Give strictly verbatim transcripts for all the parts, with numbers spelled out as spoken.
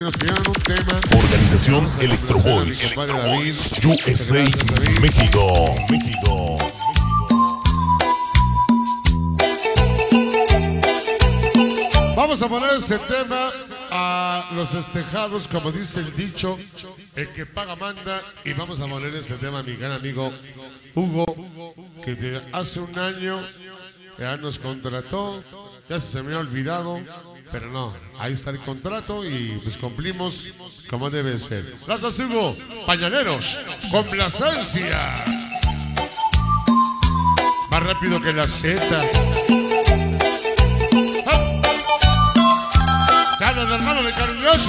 nos pidieron un tema. Organización Electro Boys, U S A, México, México. Vamos a poner ese tema a los festejados, como dice el dicho, el que paga manda. Y vamos a poner ese tema a mi gran amigo Hugo, que de hace un año ya nos contrató, ya se me ha olvidado, pero no, ahí está el contrato y pues cumplimos como debe ser. Gracias, Hugo. Pañaleros, complacencia. Más rápido que la Z. ¡Dale al hermano de cariñoso!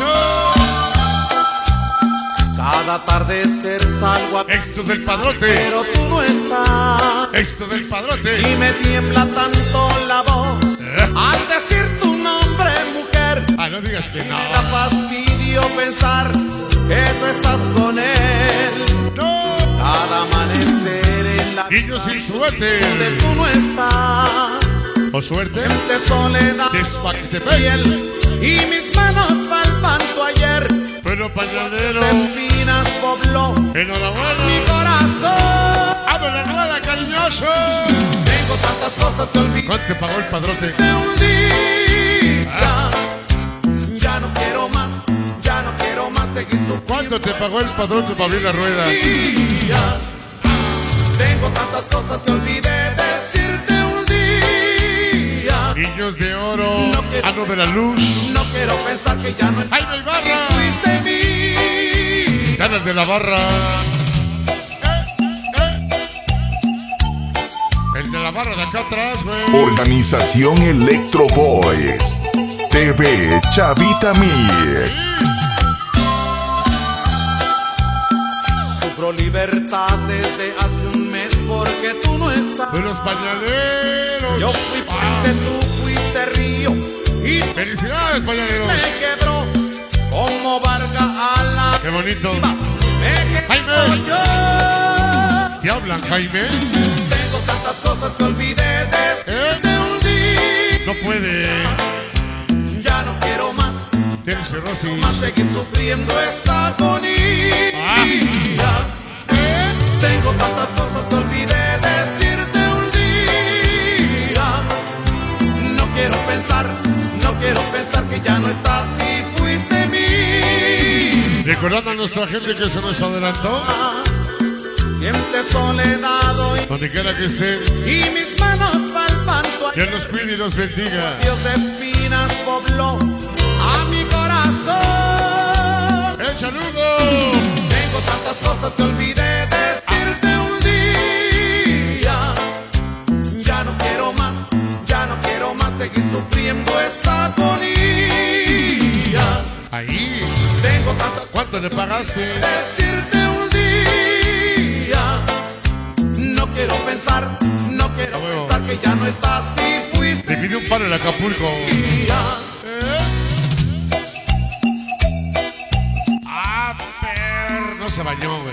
Cada atardecer salgo a... Éxito del padrote. Pero tú no estás. Éxito del padrote. Y me tiembla tanto la voz ¿Eh? Al decir tu nombre, mujer. Ah, no digas que no. Da fastidio pensar que tú estás con él. No. Cada amanecer en la... Niños sin suerte. Donde tú no estás. O suerte. De soledad. De piel. Y mis manos palpan tu ayer. Pero pañalero de espinas pobló enhorabuena mi corazón. ¡Abre la rueda, cariñoso! Tengo tantas cosas que olvidar. ¿Cuánto te pagó el padrote? De un día ¿Ah? Ya no quiero más, ya no quiero más seguir sufriendo. ¿Cuánto te pagó el padrote para abrir la rueda? Día. Tengo tantas cosas que olvidé decirte un día. Niños de oro, no quiero, ano de la luz. No quiero pensar que ya no estás. ¡Ay, mi barra! Fuiste mí. Ganas de la barra. El de la barra de acá atrás, güey. Organización Electro Boys, T V Chavita Mix. Sufro libertad desde hace un mes porque tú no estás. De los pañaleros. Yo fui puente, ah. Tú fuiste río. Y felicidades, pañaleros. Me quebró como Vargas a la... Qué bonito. Me Jaime. Yo. ¿Te hablan, Jaime? Tengo tantas cosas que olvidé de ¿Eh? un día. No puede. Ya no quiero más. Tienes cirrosis. Más seguir sufriendo esta agonía. Ah. ¿Eh? Tengo tantas cosas que olvidé decirte un día. No quiero pensar, no quiero pensar que ya no estás y fuiste mí. Recordando a nuestra gente que se nos adelantó. Siente soledad hoy. Donde quiera que esté. Y mis manos palpan tu ayer. Dios los cuide y los bendiga. Dios de espinas pobló a mi corazón. ¡El saludo! Tengo tantas cosas que olvidé decirte un día. Ya no quiero más, ya no quiero más seguir sufriendo esta agonía. Ahí. Tengo tantas ¿Cuánto le pagaste? Decirte un día. No quiero pensar, no quiero oh. pensar que ya no estás y fuiste. Le pidió un paro en Acapulco. ¿Eh? Ah, per... No se bañó, güey.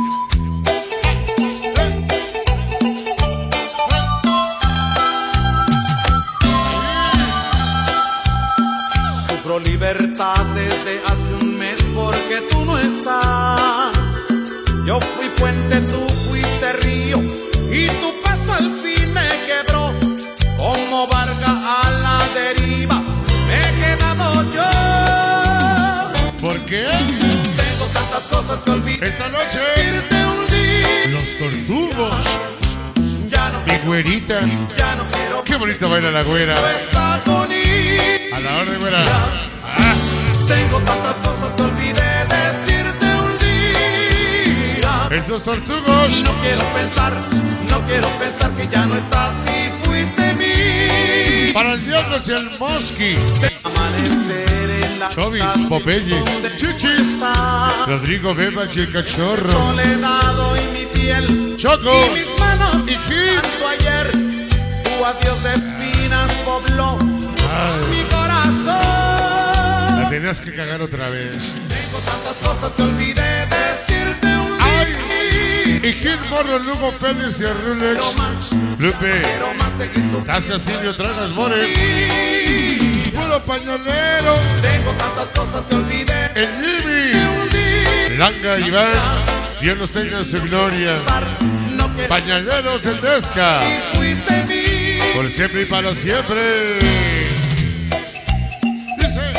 Sufro libertad desde hace un mes porque tú no estás. Yo fui puente, tú fuiste río y tu paso al fin me quebró. Como Vargas a la deriva me he quedado yo. ¿Por qué? Tengo tantas cosas que olvidé. Esta noche Decirte un día. Los Tortugos. Ya no Mi güerita. Ya no quiero. Qué bonito baila la güera. Esta agonía. A la orden, güera. Ah. Tengo tantas cosas que olvidé decirte un día. Estos Tortugos. No quiero pensar, no quiero pensar que ya no estás y fuiste mí. Para el Diablos y el Mosqui. Amanecer en la Chovis, Popeye, Chichis, Rodrigo Beba y el Cachorro. Soledad y mi piel. Choco. Y mis manos. Y Gil. Tanto ayer. Tu adiós de espinas pobló Ay. mi corazón. La tenías que cagar otra vez. Tengo tantas cosas que olvidé decirte un día. Ay. Y Gil Morro, Lugo Pérez y Rulex. Lupe. Tasca Silvio, Tragas More. Puro pañolero. Tengo tantas cosas que olvidé. El Jimmy, Langa Iván, Dios los tenga en su gloria. Pañaleros del Desca, por siempre y para siempre. Dice.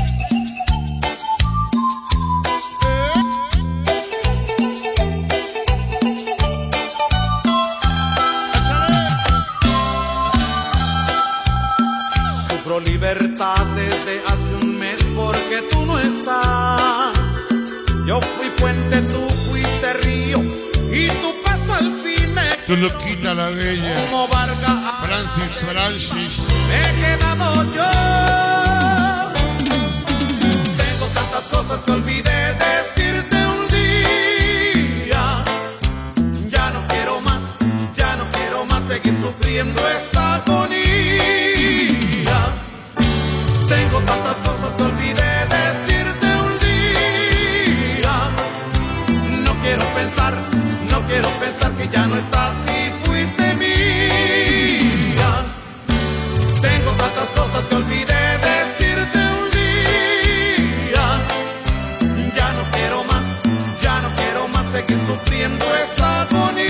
Sufro libertad desde hace un mes porque tú no estás. Yo fui puente, tú fuiste río y tu paso al fin me... Tu loquita la bella, como Vargas, Francis Francis. me he quedado yo. Tengo tantas cosas que olvidé decirte un día. Ya no quiero más, ya no quiero más seguir sufriendo esta agonía. Tengo tantas cosas que olvidé decirte un día. No quiero pensar, no quiero pensar que ya no estás y fuiste mía. Tengo tantas cosas que olvidé decirte un día. Ya no quiero más, ya no quiero más seguir sufriendo esta agonía.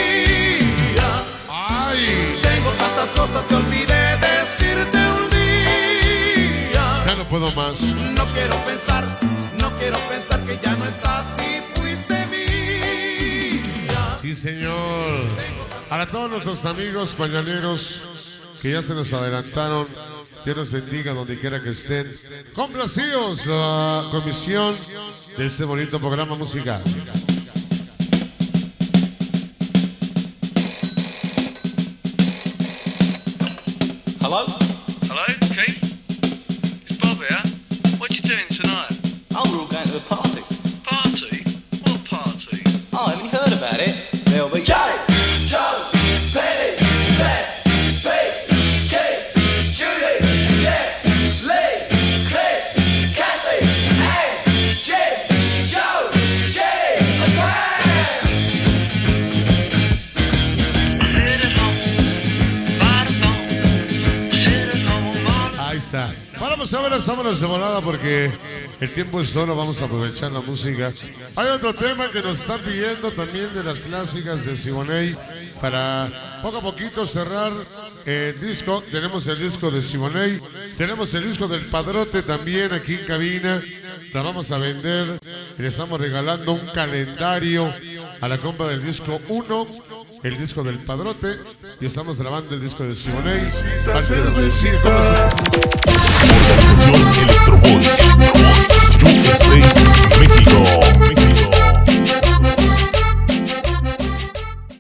Ay, Tengo tantas cosas que olvidé decirte un día. ya no puedo más. No quiero pensar, no quiero pensar que ya no estás y fuiste mía. Sí, señor. Para todos nuestros amigos pañaleros que ya se nos adelantaron, Dios los bendiga donde quiera que estén. Complacidos la comisión de este bonito programa musical. Hello? Hello, Keith? It's Bob here. What you doing tonight? Oh, we're all going to a party. Party? What party? Oh, haven't you heard about it? There'll be Joe, Joe, Penny, Steph, Pete, Keith, Judy, Jeff, Lee, Cliff, Kathy, Anne, Jim, Joe, Jenny, and Pam. I sit at home, by the phone. I sit at home all Ahí está. Vamos a ver, vámonos de volada porque el tiempo es oro, vamos a aprovechar la música. Hay otro tema que nos están pidiendo también de las clásicas de Siboney para poco a poquito cerrar el disco. Tenemos el disco de Siboney, tenemos el disco del Padrote también aquí en cabina. La vamos a vender y le estamos regalando un calendario a la compra del disco uno, el disco del Padrote, y estamos grabando el disco de Siboney. Sesión Electro Boys.